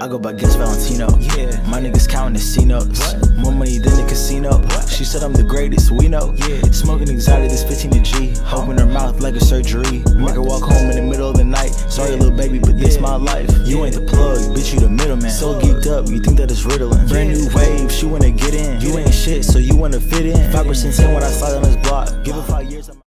I go by Guess Valentino. Yeah, my niggas counting the C notes. More money than the casino. She said I'm the greatest, we know. Yeah, smoking exotic, this 15 to G. Open her mouth like a surgery. Make her walk home in the middle of the night. Sorry, little baby, but this my life. You ain't the plug, bitch, you the middleman. So geeked up, you think that it's riddling. Brand new wave, she wanna get in. You ain't shit, so you wanna fit in. 5% in when I slide on this block. Give it 5 years.